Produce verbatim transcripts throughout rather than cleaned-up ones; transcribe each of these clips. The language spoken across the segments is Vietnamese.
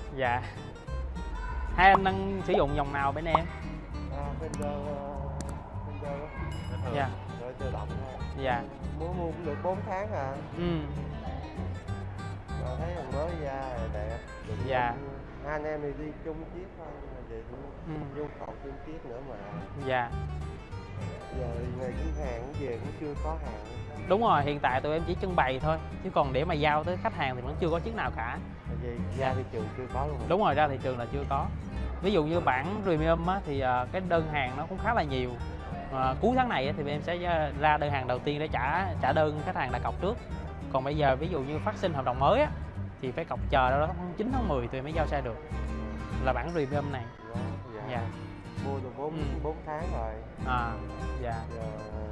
Dạ. Hai anh đang sử dụng dòng nào bên em? À, Fender, Fender đó. Dạ. Rồi tự động thôi. Dạ. Mua mua cũng được bốn tháng à. Ừ. Rồi thấy thằng mới ra rồi đẹp. Đừng Dạ. hai anh em thì đi chung chiếc thôi, nhưng mà về cũng Ừ. nhu cầu thêm chiếc nữa mà. Dạ. Giờ ngày cũng hàng về cũng chưa có hàng. Đúng rồi, hiện tại tụi em chỉ trưng bày thôi, chứ còn để mà giao tới khách hàng thì vẫn chưa có chiếc nào cả. Tại vì ra thị trường chưa có luôn rồi. Đúng rồi, ra thị trường là chưa có. Ví dụ như bản premium á, thì uh, cái đơn hàng nó cũng khá là nhiều. Uh, cuối tháng này á, thì em sẽ ra đơn hàng đầu tiên để trả trả đơn khách hàng đã cọc trước. Còn bây giờ ví dụ như phát sinh hợp đồng mới á, thì phải cọc chờ đâu đó tháng chín tháng mười tụi em mới giao xe được. Là bản premium này. Đó, dạ. Dạ. Mua được bốn Ừ. bốn tháng rồi. À, dạ. Giờ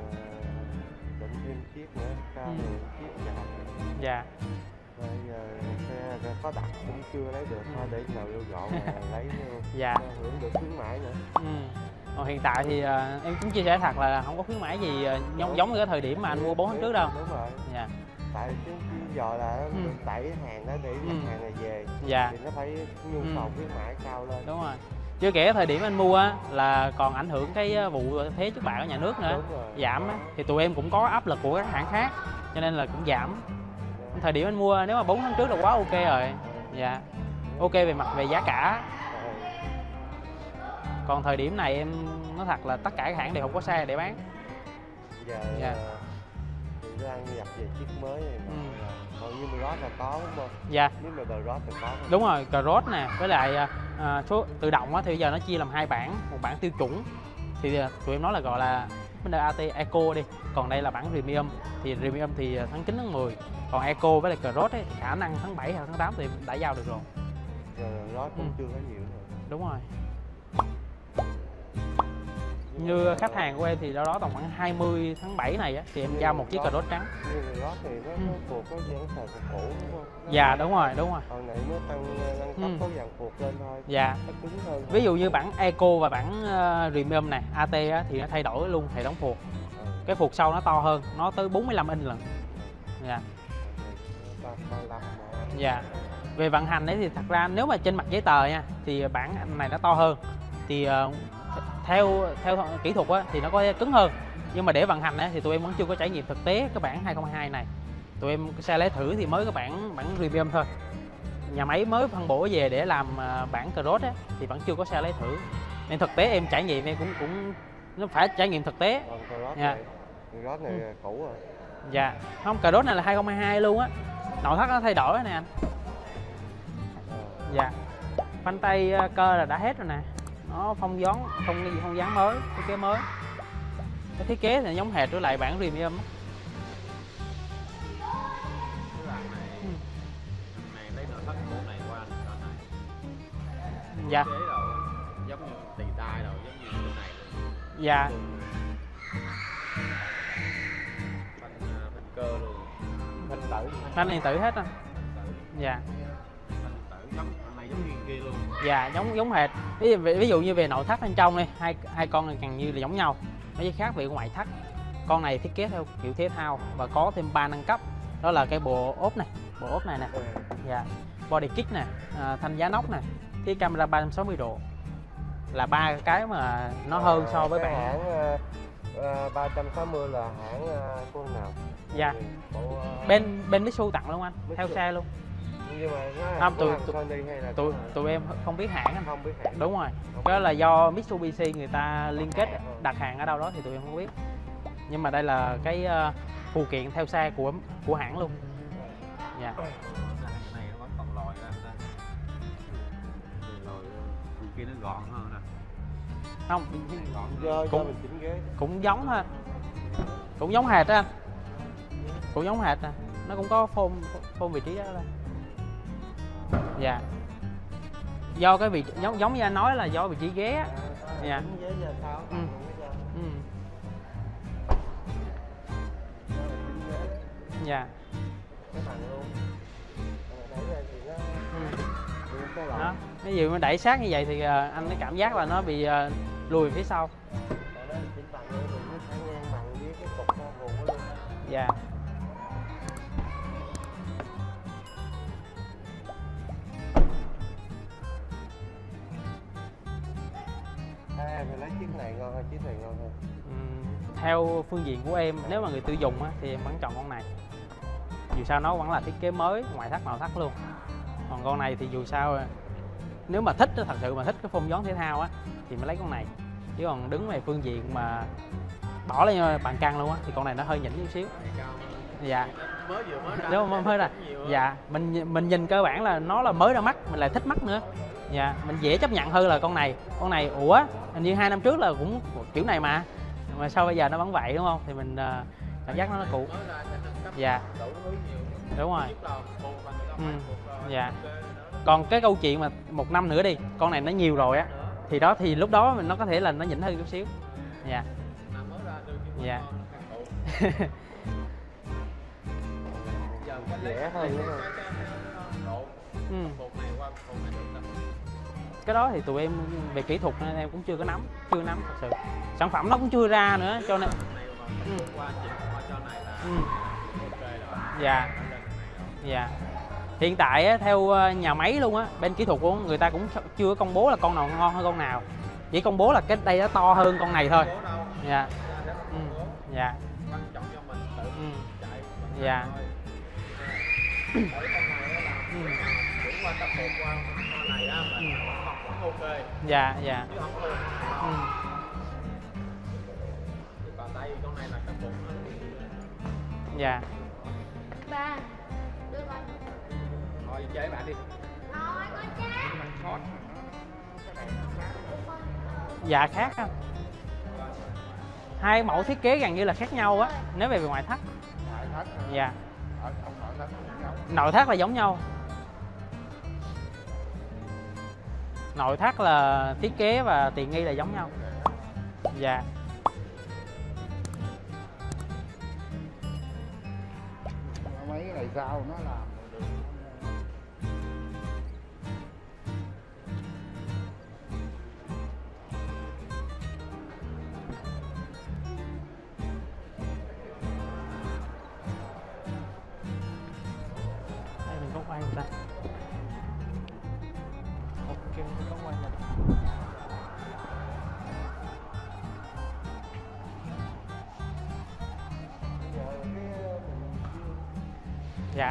định thêm chiếc nữa, cao Ừ. ừ. chiếc dài. Dạ. Rồi giờ xe có đặt cũng chưa lấy được, thôi để nào vô gọn là lấy luôn. Dạ. Hưởng được khuyến mãi nữa. Ừ. Còn hiện tại thì uh, em cũng chia sẻ thật là không có khuyến mãi gì uh, giống giống như cái thời điểm mà anh mua bốn tháng trước đâu. Đúng rồi. Dạ. Tại cái lý do là Ừ. mình đẩy hàng đó để Ừ. khách hàng này về. Dạ. Thì nó phải nhu Ừ. cầu khuyến mãi cao lên. Đúng rồi. Chưa kể thời điểm anh mua á là còn ảnh hưởng cái vụ thuế trước bạ của nhà nước nữa. Đúng rồi. Giảm á, thì tụi em cũng có áp lực của các hãng khác, cho nên là cũng giảm. Thời điểm anh mua nếu mà bốn tháng trước là quá ok rồi. Dạ. Ok về mặt về giá cả. Rồi. Còn thời điểm này em nói thật là tất cả các hãng đều không có xe để bán. Giờ Dạ. thì đang nhập về chiếc mới này mà. Ừ. Còn như Murad là có đúng không? Dạ. Nếu mà Murad thì có. Đúng rồi, Cross nè, với lại à, số tự động á, thì bây giờ nó chia làm hai bản, một bản tiêu chuẩn thì à, tụi em nói là gọi là Honda a tê Eco đi, còn đây là bản Premium. Thì Premium thì tháng chín tháng mười, còn Eco với lại Cross ấy, khả năng tháng bảy hoặc tháng tám thì đã giao được rồi. Giờ Murad cũng Ừ. chưa có nhiều rồi. Đúng rồi. Như khách hàng của em thì đâu đó tầm khoảng hai mươi tháng bảy này á, thì em giao một chiếc Cross trắng. Như Murad thì nó, Ừ. nó thuộc có dàn sợi phục cũ đúng không? Nó Dạ đúng rồi, đúng rồi. Còn này nó tăng nâng cấp Ừ. có dàn phục lên thôi. Dạ. Nó cứng hơn. Ví dụ như bản Eco và bản uh, Premium này, a tê á, thì nó thay đổi luôn hệ thống phuộc. Ừ. Cái phuộc sau nó to hơn, nó tới bốn mươi lăm inch lận. Dạ. ba mươi lăm mà. Dạ. Về vận hành ấy thì thật ra nếu mà trên mặt giấy tờ nha thì bản này nó to hơn. Thì uh, theo theo kỹ thuật á, thì nó có cứng hơn. Nhưng mà để vận hành ấy, thì tụi em vẫn chưa có trải nghiệm thực tế cái bản hai không hai hai này. Tụi em xe lấy thử thì mới có bản bản Premium thôi. Nhà máy mới phân bổ về để làm uh, bản Cross á, thì vẫn chưa có xe lấy thử. Nên thực tế em trải nghiệm em cũng cũng nó phải trải nghiệm thực tế. Còn Cross Dạ. này, Cross này Ừ. cũ rồi. Dạ. Không, Cross này là hai không hai hai luôn á. Nội thất nó thay đổi nè anh. Ờ. Dạ. Phanh tay uh, cơ là đã hết rồi nè. Nó phong gión, không cái gì không dán mới, thiết kế mới. Cái thiết kế thì giống hệt với lại bản Premium á. Cái đoạn này, Ừ. này lấy nội thất của này qua anh đoạn này. Dạ. Chế đồ giống như tì tai đồ giống như bên này luôn. Dạ. Phanh à, phanh cơ luôn. Phanh tử. Phanh điện tử hết á. Phanh tử. Dạ. Phanh tử giống anh này giống như kia luôn. Dạ, giống giống hệt. Ví, ví dụ như về nội thất bên trong đi, hai hai con này gần như là giống nhau. Nó chỉ khác về ngoại thất. Con này thiết kế theo kiểu thể thao và có thêm ba nâng cấp. Đó là cái bộ ốp này, bộ ốp này nè. Ừ. Dạ. Body kit nè, à, thanh giá nóc nè, cái camera ba trăm sáu mươi độ. Là ba cái mà nó hơn so với cái bản. hãng uh, ba trăm sáu mươi là hãng uh, của nào? Dạ. Của, uh, Bên bên Mitsubishi tặng luôn anh, theo Mitsubishi. xe luôn. Nhưng mà nó là Không, của tụi- thằng tụi- Sony hay là Tụi của- tụi em không biết hãng anh. không biết hãng. Đúng rồi. Không Cái đó biết. là do Mitsubishi người ta liên kết đặt hàng ở đâu đó thì tụi em không biết. Nhưng mà đây là cái uh, phụ kiện theo xe của của hãng luôn. Dạ. Cái này nó vẫn còn lòi ra anh ta. Lòi bên kia nó gọn hơn nè. Không, Gọn Do, do Cũng- mình chỉnh ghế. cũng giống thôi. Cũng giống hệt đó anh. Cũng giống hệt nè. Nó cũng có phông phông vị trí đó đây. Dạ. Do cái vị giống giống như anh nói là do vị trí ghế á. Dạ. Chỉnh ghế giờ sao? Ừ. Ừ. Chỉnh ghế. Dạ. Cái bằng luôn. Đẩy ra thì nó Ừ. bị cái lỗi. Đó. Ví dụ mà đẩy sát như vậy thì uh, anh mới cảm giác là nó bị uh, lùi phía sau. Còn nó chỉnh bằng luôn thì nó phải ngang bằng với cái cục uh, ruột của luôn. Dạ. ngon hơn, chiếc này ngon hơn. Ừm, theo phương diện của em, nếu mà người tiêu dùng á, thì em vẫn chọn con này. Dù sao nó vẫn là thiết kế mới, ngoại thất nội thất luôn. Còn con này thì dù sao nếu mà thích, thật sự mà thích cái phong gión thể thao á thì mới lấy con này. Chứ còn đứng về phương diện mà bỏ lên bàn căng luôn á thì con này nó hơi nhỉnh chút xíu. Dạ. Mới vừa mới ra. Đúng không? Mới ra. Dạ, mình mình nhìn cơ bản là nó là mới ra mắt, mình lại thích mắt nữa. Dạ, mình dễ chấp nhận hơn là con này. Con này ủa, hình như hai năm trước là cũng kiểu này mà. Mà sao bây giờ nó vẫn vậy đúng không? Thì mình uh, cảm giác nó nó cũ. Dạ. Đúng rồi. Ừ. Dạ. Còn cái câu chuyện mà một năm nữa đi, con này nó nhiều rồi á, thì đó thì lúc đó mình nó có thể là nó nhỉnh hơn chút xíu. Dạ. Dạ. Rẻ hơn đúng không? Ừ. Cái đó thì tụi em về kỹ thuật nên em cũng chưa có nắm, chưa nắm thật sự. Sản phẩm nó cũng chưa ra nữa cho nên. Ừ. Ừ. Dạ. Dạ. Hiện tại á, theo nhà máy luôn á, bên kỹ thuật của người ta cũng chưa công bố là con nào ngon hơn con nào. Chỉ công bố là cái đây nó to hơn con này thôi. Dạ. Ừ. Dạ. Ừ. Dạ. Ừ. Dạ, dạ. Ừ. Dạ. Ba, đưa con. Thôi chơi bạn đi. Thôi con chết. Dạ khác không? Hai mẫu thiết kế gần như là khác nhau á, nếu về ngoại thất. Dạ. Nội thất là giống nhau. Nội thất là thiết kế và tiện nghi là giống nhau. Dạ. Mấy cái này sao nó làm đây mình có quay không ta? Ok, mình có quay rồi. Dạ.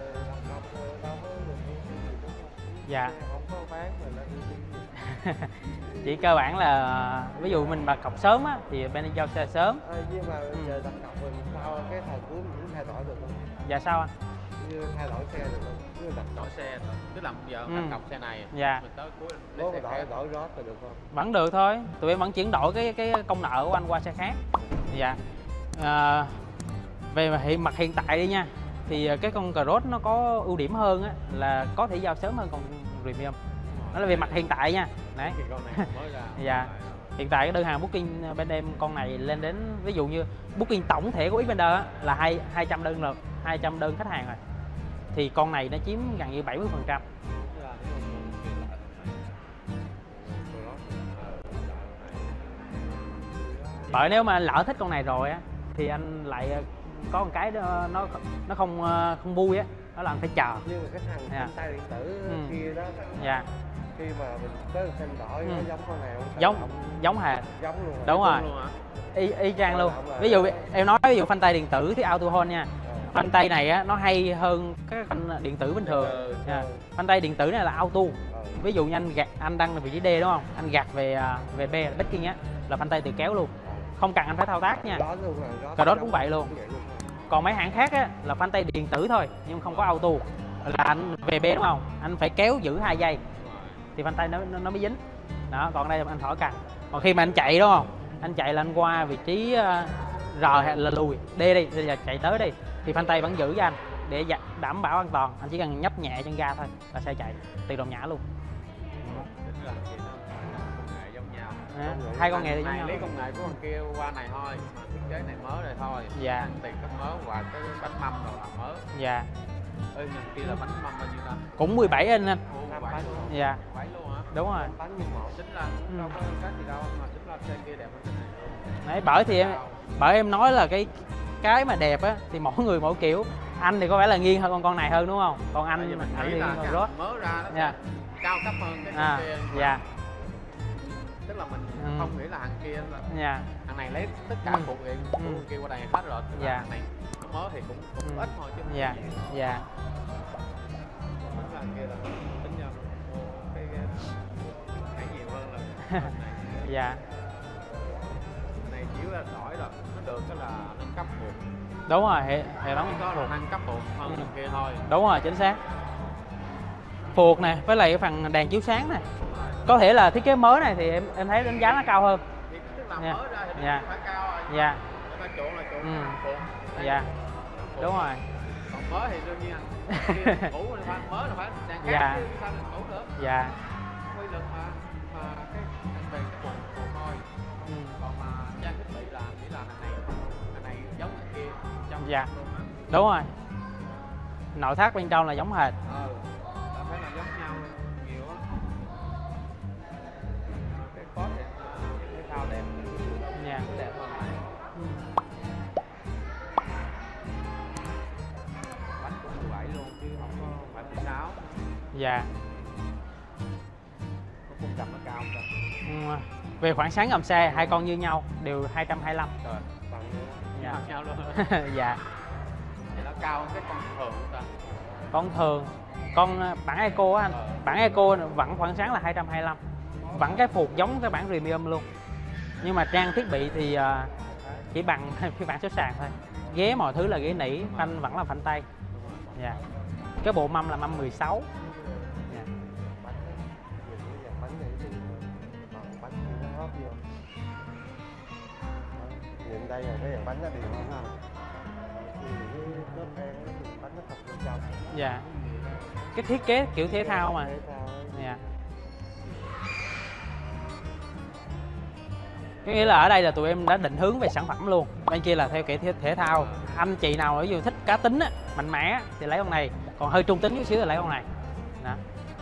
Dạ. Không có bán mà nó ưu tiên. Chỉ cơ bản là ví dụ mình đặt cọc sớm á thì bên đi giao xe sớm. À, nhưng mà bây giờ đặt cọc rồi sao cái thời cuối mình cũng thay đổi được không? Dạ sao anh? Như thay đổi xe được không? Như đặt Đổi xe, tức là giờ Ừ. đặt cọc xe này, Dạ. mình tới cuối có lấy xe đổi khác. đổi rót rồi được không? Vẫn được thôi, tụi em vẫn chuyển đổi cái cái công nợ của anh qua xe khác. Dạ. À, về hiện mặt hiện tại đi nha, thì cái con Cross nó có ưu điểm hơn á là có thể giao sớm hơn con Premium. Đó là về mặt hiện tại nha. Đấy. Thì con này mới ra. Dạ. Hiện tại cái đơn hàng booking bên em con này lên đến ví dụ như booking tổng thể của Xpander á, là hai hai trăm đơn lượt, hai trăm đơn khách hàng rồi. Thì con này nó chiếm gần như bảy mươi phần trăm. Bởi nếu mà lỡ thích con này rồi á thì anh lại có một cái đó, nó nó không không vui á, đó là anh phải chờ. Nhưng mà khách hàng Dạ. thanh tay điện tử Ừ. kia đó, Dạ. khi mà mình tới thanh đổi Ừ. nó giống con này không? Giống Động giống hệt. giống luôn rồi. Đúng rồi. Luôn hả? Y y chang luôn. Động là- Ví dụ em nói ví dụ phanh tay điện tử thì auto hold nha. Ờ. Phanh tay này á nó hay hơn các phanh điện tử bình thường. Ừ. Dạ. Phanh tay điện tử này là auto. Ờ. Ví dụ như anh gạt anh đăng vị trí D đúng không? Anh gạt về à, về B là backing á là phanh tay tự kéo luôn. Không cần anh phải thao tác nha. Đó luôn rồi, đó Cà rốt giống- cũng vậy luôn. cũng vậy luôn. Còn mấy hãng khác á là phanh tay điện tử thôi nhưng không có auto. Là anh về B đúng không? Anh phải kéo giữ hai giây thì phanh tay nó nó, nó mới dính. Đó, còn đây là anh thổi cần. Còn khi mà anh chạy đúng không? Anh chạy là anh qua vị trí uh, R hay là lùi D đi, bây giờ chạy tới đi thì phanh tay vẫn giữ cho anh để dạ- đảm bảo an toàn. Anh chỉ cần nhấp nhẹ chân ga thôi là xe chạy tự động nhả luôn. Tức là thì nó công nghệ giống nhau. Đó, hai con nghề đều giống Này nhau. lấy công nghệ của con kia qua này thôi, mà thiết kế này mới này thôi. Dạ. Ăn tiền cái mới và cái bánh mâm rồi là mới. Dạ. Ê, nhưng kia là bánh mâm bao nhiêu ta? Cũng mười bảy inch anh. Ồ, Năm bảy bánh. luôn. Dạ. Bảy luôn hả? Đúng rồi. Bánh như một. Tính là Ừ. đâu có cái gì đâu mà tính là xe kia đẹp hơn cái này luôn. Đấy, bởi thì em bởi em nói là cái cái mà đẹp á thì mỗi người mỗi kiểu. Anh thì có vẻ là nghiêng hơn con con này hơn đúng không? Còn Tại vì anh mình anh nghĩ thì là nghiêng cái hơn Rốt. mới ra nó Dạ. cao cấp hơn cái À, kia. dạ. tức là mình Ừ. không nghĩ là thằng kia là Dạ. thằng này lấy tất cả Ừ. phụ kiện của Ừ. thằng kia qua đây hết rồi, tức là Dạ. thằng này nó mới thì cũng cũng Ừ. ít thôi chứ không Dạ. nhiều. Dạ. Tính là thằng kia là tính ra mua cái cái cái nhiều hơn là thằng này. Dạ. Thằng này chỉ là đổi rồi nó được cái là nâng cấp buộc, Đúng rồi, hệ, hệ thống chỉ có là phuộc. nâng cấp buộc hơn Ừ. thằng kia thôi. Đúng rồi, chính xác. Phuộc nè, với lại cái phần đèn chiếu sáng nè. Có thể là thiết kế mới này thì em em thấy đánh giá nó cao hơn. Thì tức là Dạ. mới ra thì Dạ. nó phải cao rồi. Dạ. Người ta chuộng là chuộng Ừ. buộc. Đây, Dạ. buộc. Đúng rồi. Còn mới thì đương nhiên anh kia cũ thì phải mới là phải đèn khác Dạ. chứ sao đèn cũ nữa. Dạ. Quy luật mà mà cái anh về cái buộc buộc thôi. Ừ. Còn mà trang thiết bị là chỉ là thằng này thằng này giống thằng kia trong Dạ. luôn á. Đúng rồi. Nội thất bên trong là giống hệt. Ừ, đã thấy là giống nhau nhiều á. Cái code thì cái thao đẹp, Dạ. đẹp hơn này. Ừ. Bánh cũng mười bảy luôn chứ không có phải mười sáu. Dạ. Có khung gầm nó cao không ta? Ừ. Về khoảng sáng gầm xe hai con như nhau, đều hai trăm hai mươi lăm. Trời, bằng như Dạ. bằng nhau luôn. Dạ. Thì nó cao hơn cái con thường không ta? Con thường, con ờ, bản Eco á anh, Ờ. bản Eco vẫn khoảng sáng là hai trăm hai mươi lăm, vẫn cái phuộc giống cái bản Premium luôn, nhưng mà trang thiết bị thì ờ, chỉ bằng phiên bản số sàn thôi. Ghế mọi thứ là ghế nỉ, phanh vẫn là phanh tay. Dạ. Cái bộ mâm là mâm mười sáu. Dạ. bánh ấy, nhìn cái dàn bánh này thì còn bánh thì nó hóp vô. Đó, nhìn đây là cái dàn bánh nó đều không ha. Thì cái lớp đen ấy thì bánh nó thật bên trong. Dạ. Cái thiết kế kiểu thể thao mà. Thể thao ấy. Dạ. Có nghĩa là ở đây là tụi em đã định hướng về sản phẩm luôn. Bên kia là theo kiểu thể, thể thao. Anh chị nào ở dù thích cá tính á, mạnh mẽ á, thì lấy con này. Còn hơi trung tính chút xíu thì lấy con này. Đó.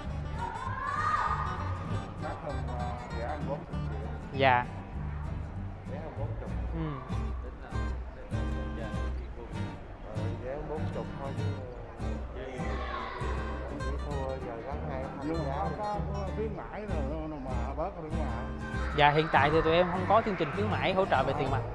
Đắt hơn ờ, rẻ hơn bốn mươi triệu. Dạ. Vé hơn bốn chục. Ừ. Tính là tính là giờ thì cũng Ờ, vé bốn chục thôi chứ chơi chỉ thua giờ gắn hai Nhưng hai mà giá. có, có khuyến mãi rồi nó mà bớt khuyến mãi. Dạ hiện tại thì tụi em không có chương trình khuyến mãi hỗ trợ về tiền mặt.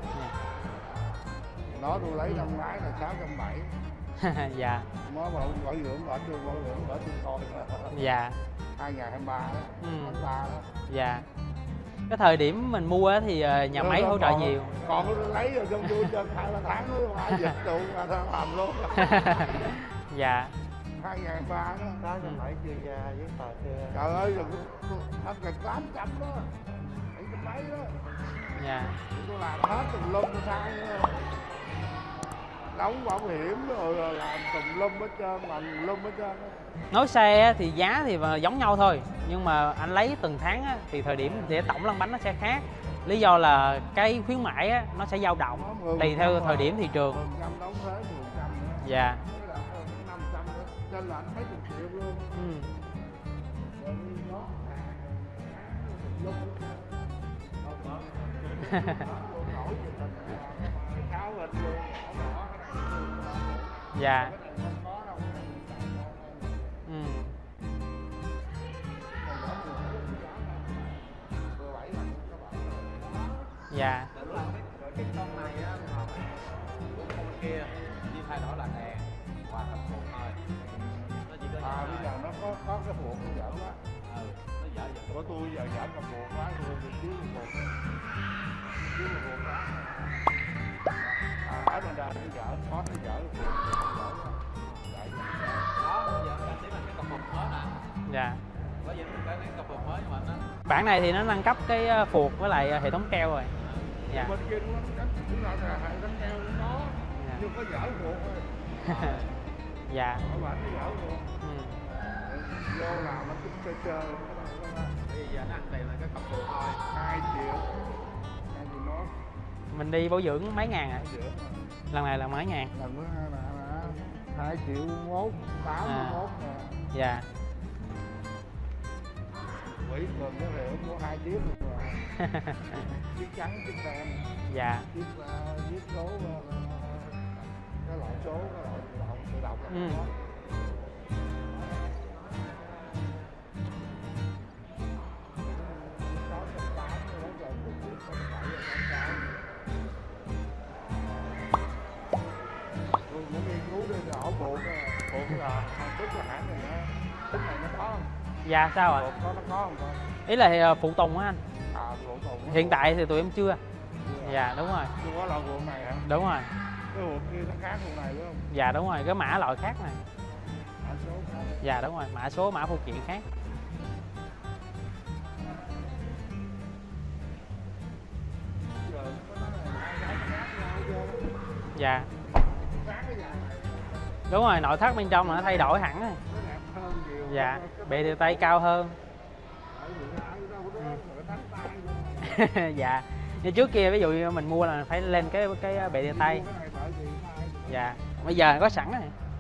Nó tôi lấy năm ngoái là sáu trăm bảy. Dạ. Dạ. Mới bảo bảo dưỡng ở trường bảo dưỡng ở trường coi Dạ. hai nghìn hai mươi ba đó. Ừ. Tháng ba đó. Dạ. Cái thời điểm mình mua á thì ờ, nhà máy Rồi, hỗ trợ còn- nhiều. Còn tôi lấy rồi trong tôi cho hai ba tháng nữa phải dịch tụ mà tao làm luôn. Dạ. hai nghìn hai mươi ba đó. Sáu trăm bảy chưa ra với tờ chưa. Trời ơi, rồi hơn gần tám trăm đó. bảy trăm mấy đó. Dạ. Tôi làm hết tùm lum tôi sai nữa. Đóng bảo hiểm rồi rồi làm tùm lum hết trơn, làm tùm lum hết trơn á. Nói xe á, thì giá thì mà giống nhau thôi, nhưng mà anh lấy từng tháng á, thì thời điểm thì tổng lăn bánh nó sẽ khác. Lý do là cái khuyến mãi á, nó sẽ dao động tùy theo thời điểm thị trường. mười phần trăm đóng thuế mười phần trăm nữa. Dạ. Thế là hơn năm trăm nữa. Nên là anh thấy chục triệu luôn. Ừ. Rồi nó tùm lum hết trơn. Không có. Không nổi gì hết. Cáo lên luôn. Không có cái này luôn. Dạ. Cái này không có đâu. Ừ. Dạ. Tưởng là cái, rồi cái con này á mà của con kia chỉ thay đổi là đèn và tập phụ thôi. Nó chỉ có À vậy bây thôi. giờ nó có có cái buộc nó dở quá. Ừ, nó dở dở. Của tôi giờ giảm là buộc quá tôi thì chứ buộc. Chứ buộc quá. À ở bên đây nó dở, có nó dở buộc nó dở quá. Tại vì Đó, giờ cái tí là cái tập phụ mới nè. Dạ. Bởi vì cái cái tập phụ mới nhưng mà nó Bản này thì nó nâng cấp cái ờ, phuộc với lại ờ, hệ thống treo rồi. Dạ. bên kia nó đánh cũng là hệ đánh treo nó Dạ. nhưng có dở buộc thôi. Dạ. Ở bản nó dở buộc. Ừ. Vô làm nó cũng chơi chơi. bây giờ nó ăn tiền là cái tập phụ thôi. Hai triệu. Hai triệu nó Mình đi bảo dưỡng mấy ngàn à? hai triệu. Lần này là mấy ngàn? Lần thứ hai là là hai triệu mốt tám À. mốt nè. Dạ. Quỷ thường cái rượu của hai chiếc luôn rồi. Chiếc trắng chiếc đen. Dạ. Chiếc uh, chiếc số uh, cái loại số cái loại tự động tự động là Ừ. có. sáu trăm tám. cái là tức là hãng này nó tức này nó có không? Dạ sao ạ? Hộp có nó có không con? Ý là ờ, phụ tùng á anh. À ruộng tùng. Hiện tại thì tụi em chưa. Dạ đúng rồi. Chưa có loại ruộng này hả? Đúng rồi. Cái ruộng kia nó khác ruộng này đúng không? Dạ đúng rồi, cái mã loại khác này. Mã số khác. Dạ đúng rồi, mã số, mã phụ kiện khác. Giờ có nói là hai cái khác nhau chưa? Dạ. Khác cái dạng này Đúng rồi, nội thất bên trong là nó thay đổi hẳn rồi. nó đẹp hơn nhiều. Dạ, Cái bệ tiêu tay cao hơn. ở những cái ở đâu đó người đánh tay luôn. Dạ. Như trước kia ví dụ như mình mua là phải lên cái cái bệ tiêu tay. Mua cái này bởi vì nó ai cũng Dạ. Bây giờ có sẵn rồi.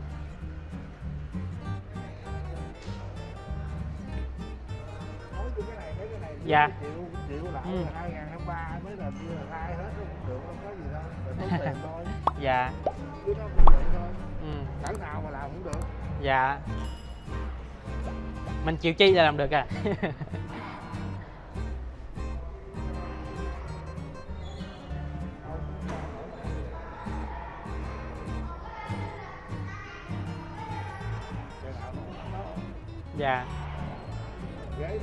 nói chung cái này mấy cái này Dạ. chịu chịu lại Ừ. hai nghìn hai mươi ba mới là đưa là khai hết cũng được, không có gì đâu, phải tốn tiền thôi, Dạ. chứ nó cũng vậy thôi, Ừ. cỡ nào mà làm cũng được. Dạ. Mình chịu chi là làm được à. Cái nào nó cũng có. Dạ. Ghế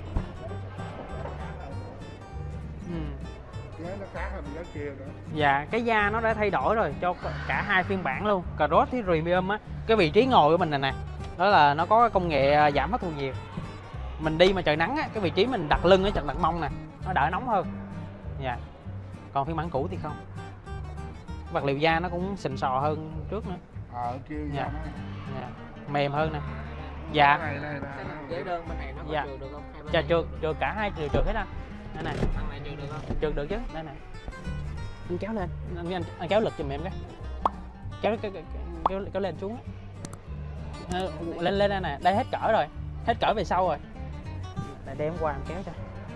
Ừ. ghế nó khác hơn ghế kia nữa. Dạ, cái da nó đã thay đổi rồi cho cả hai phiên bản luôn. Cross với Premium á, cái vị trí ngồi của mình này nè, đó là nó có công nghệ giảm hấp thụ nhiệt. Mình đi mà trời nắng á, cái vị trí mình đặt lưng ở chặt đặt mông nè, nó đỡ nóng hơn. Dạ. Còn phiên bản cũ thì không. Vật liệu da nó cũng xịn sò hơn trước nữa. Ờ kia Dạ. da nó. Dạ. Mềm hơn nè. Dạ. Cái này này Cái là ghế đơn bên này nó có Dạ. trượt được không? Hai bên Chà này trượt, được. trượt cả hai đều trượt hết á. Đây này, Thằng này trượt được không? trượt được chứ, đây này. Anh kéo lên, anh, anh, anh kéo lực giùm em cái. Kéo kéo, kéo, kéo, kéo lên xuống á. Ờ, lên lên đây nè, đây hết cỡ rồi. Hết cỡ về sau rồi. Để đem qua em kéo cho.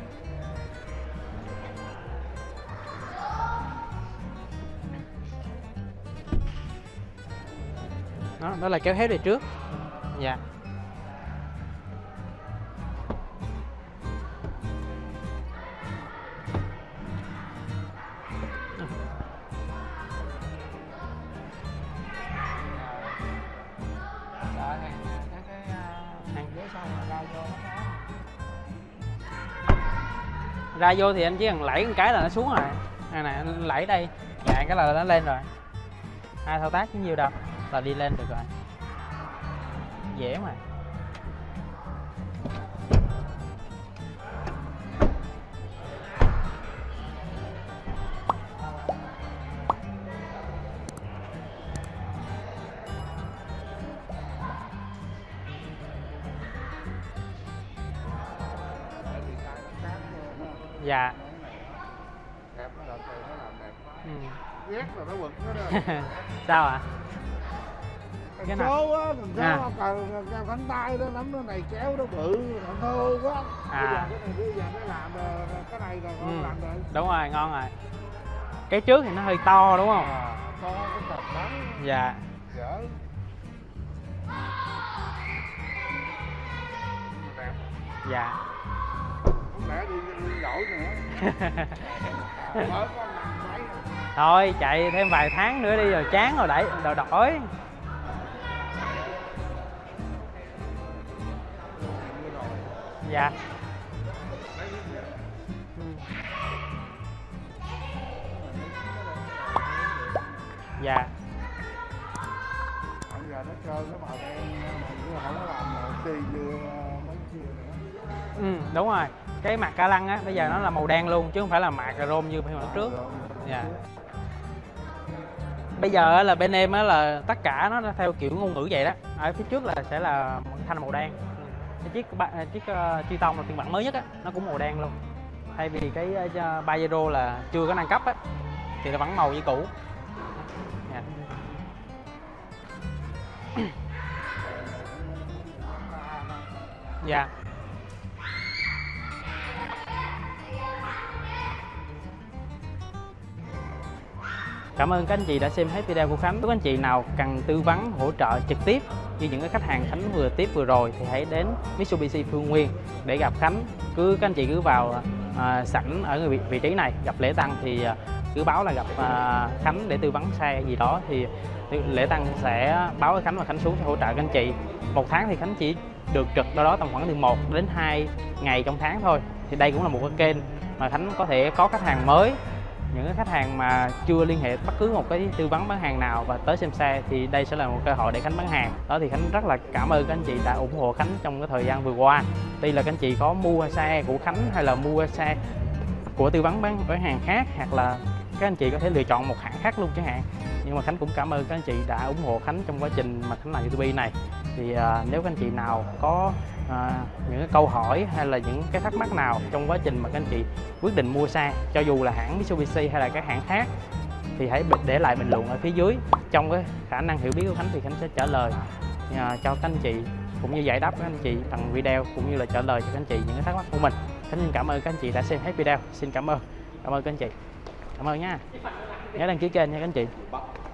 Đó, đó là kéo hết về trước. Dạ. Rồi hàng cái cái uh, hàng ghế sau mà ra vô nó có. Ra vô thì anh chỉ cần lẫy một cái là nó xuống rồi. Này nè, anh lẫy đây, dạ cái là nó lên rồi. Hai thao tác chứ nhiêu đâu, là đi lên được rồi. Dễ mà. tại vì sai nó khác nữa. Dạ. Đẹp nó đợt này nó làm đẹp quá. Ừ. Ghét rồi nó bực nó đó. Sao ạ? Cái Cái nào? số á, thằng số À. nó cần cái cánh tay đó nắm nó này kéo nó bự, nó thô quá. À. Bây giờ cái này bây giờ nó làm ờ, cái này rồi con Ừ. làm được. Đúng rồi, ngon rồi. Cái trước thì nó hơi to đúng không? À, to cái cặp đắng Dạ. dở. Đẹp. Dạ. Không lẽ đi, đi giỏi nữa. Mới có năm mấy rồi. Thôi chạy thêm vài tháng nữa đi rồi chán rồi đẩy rồi đổi. Như rồi. Dạ. Ừ. Dạ. Bây giờ nó chơi cái màu đen mà cũng không có làm màu xì như mấy kia nữa. Ừ, đúng rồi. Cái mặt ca lăng á bây giờ nó là màu đen luôn chứ không phải là mạ cà rôm như phiên bản trước. Dạ. Bây giờ á, là bên em á là tất cả nó theo kiểu ngôn ngữ vậy đó. Ở phía trước là sẽ là thanh màu đen. Cái chiếc ba- chiếc uh, Tri Tông là phiên bản mới nhất á, nó cũng màu đen luôn. Thay vì cái uh, Pajero là chưa có nâng cấp á thì nó vẫn màu như cũ. Dạ. Dạ. Cảm ơn các anh chị đã xem hết video của Khánh. Nếu các anh chị nào cần tư vấn hỗ trợ trực tiếp như những cái khách hàng Khánh vừa tiếp vừa rồi thì hãy đến Mitsubishi Phương Nguyên để gặp Khánh. Cứ các anh chị cứ vào à, sảnh ở vị, vị trí này gặp lễ tăng thì à, cứ báo là gặp à, Khánh để tư vấn xe gì đó thì lễ tăng sẽ báo với Khánh và Khánh xuống sẽ hỗ trợ các anh chị. Một tháng thì Khánh chỉ được trực đâu đó tầm khoảng từ một đến hai ngày trong tháng thôi. Thì đây cũng là một cái kênh mà Khánh có thể có khách hàng mới, những cái khách hàng mà chưa liên hệ bất cứ một cái tư vấn bán hàng nào và tới xem xe, thì đây sẽ là một cơ hội để Khánh bán hàng. Đó thì Khánh rất là cảm ơn các anh chị đã ủng hộ Khánh trong cái thời gian vừa qua. Tuy là các anh chị có mua xe của Khánh hay là mua xe của tư vấn bán, bán hàng khác, hoặc là các anh chị có thể lựa chọn một hãng khác luôn chẳng hạn, nhưng mà Khánh cũng cảm ơn các anh chị đã ủng hộ Khánh trong quá trình mà Khánh làm YouTube này. Thì à, nếu các anh chị nào có à, những cái câu hỏi hay là những cái thắc mắc nào trong quá trình mà các anh chị quyết định mua xe, cho dù là hãng Mitsubishi hay là các hãng khác, thì hãy để lại bình luận ở phía dưới. Trong cái khả năng hiểu biết của Khánh thì Khánh sẽ trả lời à, cho các anh chị, cũng như giải đáp các anh chị bằng video, cũng như là trả lời cho các anh chị những cái thắc mắc của mình. Khánh xin cảm ơn các anh chị đã xem hết video. Xin cảm ơn, cảm ơn các anh chị, cảm ơn nha. Nhớ đăng ký kênh nha các anh chị.